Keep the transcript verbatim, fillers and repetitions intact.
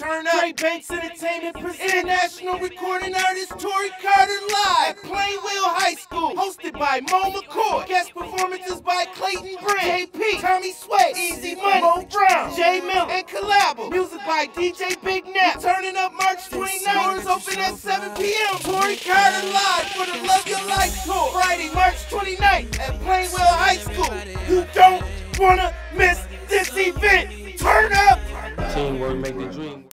turn up. Trey Banks Entertainment presents international recording artist Torrey live at Plainwell High School, hosted by Moe McCoy. Guest performances by Clayton Brann, J P, Tommy Swade, Easy Money, Moe Brown, J Miller, and Callabo. Music by D J Big Nap. Turning up March twenty-ninth. Doors open at seven p m Torrey live for the Love Your Life tour. Friday, March twenty-ninth.